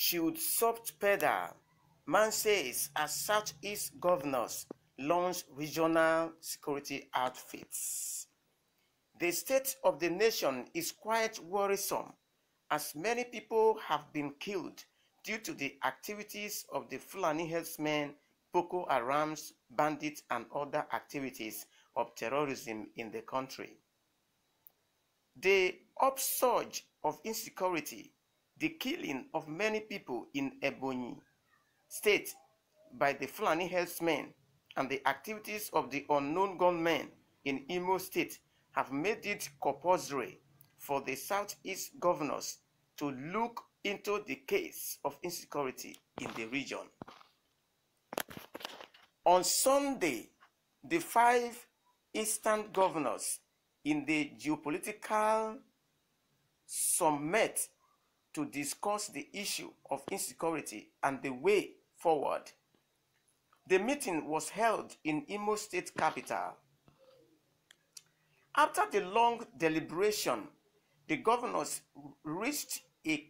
should soft pedal, man says, as Southeast governors launch regional security outfits. The state of the nation is quite worrisome, as many people have been killed due to the activities of the Fulani herdsmen, Boko Haram's bandits, and other activities of terrorism in the country. The upsurge of insecurity, the killing of many people in Ebonyi State by the Fulani herdsmen, and the activities of the unknown gunmen in Imo State have made it compulsory for the Southeast governors to look into the case of insecurity in the region. On Sunday, the 5 Eastern governors in the geopolitical summit to discuss the issue of insecurity and the way forward. The meeting was held in Imo State capital. After the long deliberation, the governors reached a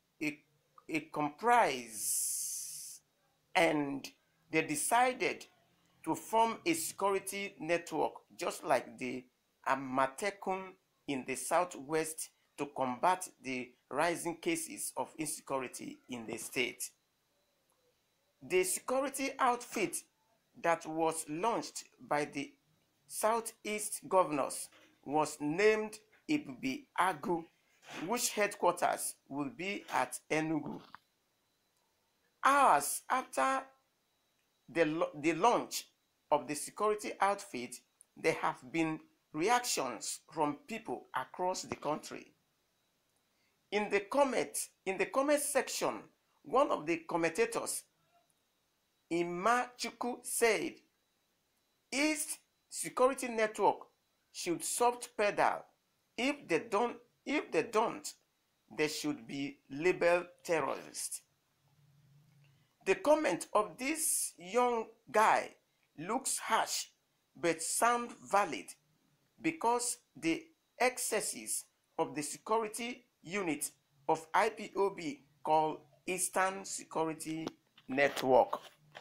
compromise, and they decided to form a security network just like the Amatekun in the southwest to combat the rising cases of insecurity in the state. The security outfit that was launched by the Southeast governors was named Ebube Agu, which headquarters will be at Enugu. Hours after the launch of the security outfit, there have been reactions from people across the country. In the comment section, one of the commentators, Imachuku, said, East Security Network should soft pedal. If they don't, they should be labeled terrorists. The comment of this young guy looks harsh but sound valid, because the excesses of the security unit of IPOB called Eastern Security Network.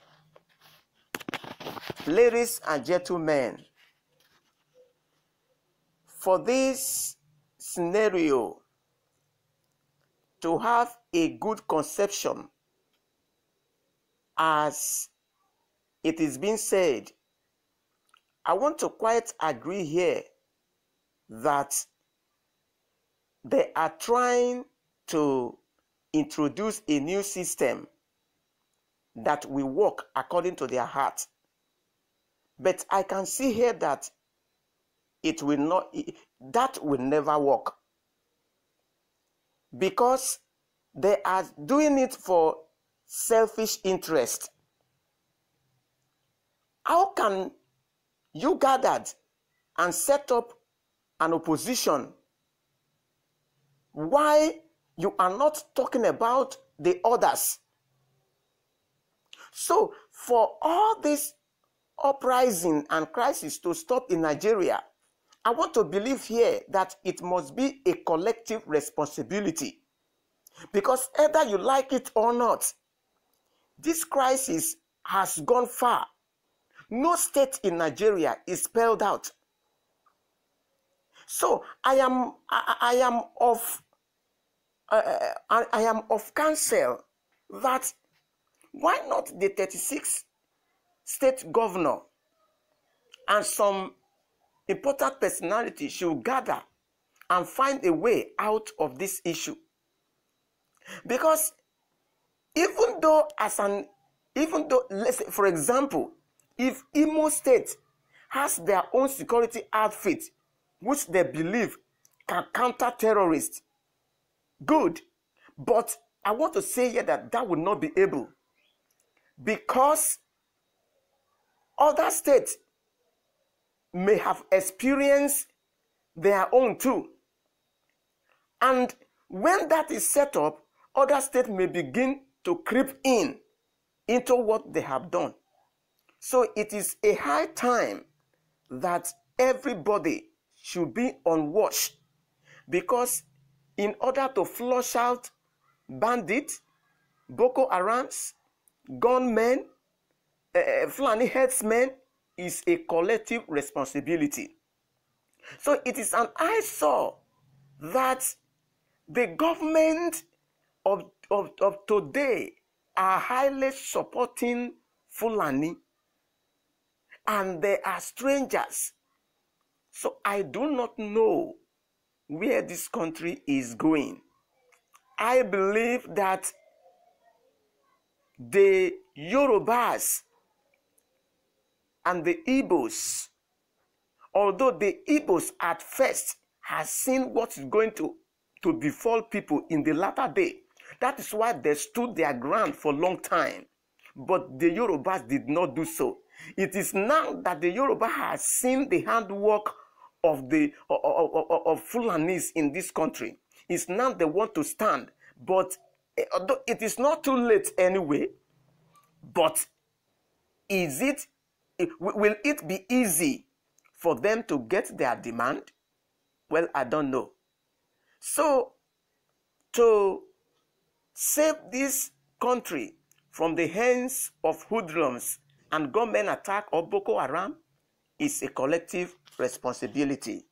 Ladies and gentlemen, for this scenario to have a good conception, as it is being said, I want to quite agree here that they are trying to introduce a new system that will work according to their heart. But I can see here that that will never work, because they are doing it for selfish interest. How can you gather and set up an opposition why you are not talking about the others? So for all this uprising and crisis to stop in Nigeria, I want to believe here that it must be a collective responsibility, because either you like it or not, this crisis has gone far. No state in Nigeria is spelled out. So I am of counsel that why not the 36 state governor and some important personality should gather and find a way out of this issue? Because even though, let's say, for example, if Imo State has their own security outfit, which they believe can counter terrorists, good. But I want to say here that that will not be able, because other states may have experienced their own too. And when that is set up, other states may begin to creep into what they have done. So it is a high time that everybody should be on watch, because in order to flush out bandits, Boko Harams, gunmen, Fulani herdsmen is a collective responsibility. So it is an eyesore that the government of today are highly supporting Fulani, and they are strangers. So I do not know where this country is going. I believe that the Yorubas and the Igbos, although the Igbos at first has seen what is going to befall people in the latter day, that is why they stood their ground for a long time. But the Yorubas did not do so. It is now that the Yoruba has seen the handwork of the of Fulanis in this country. It's now they want to stand. But it is not too late anyway. But will it be easy for them to get their demand? Well, I don't know. So, to save this country from the hands of hoodlums and government attack of Boko Haram is a collective responsibility.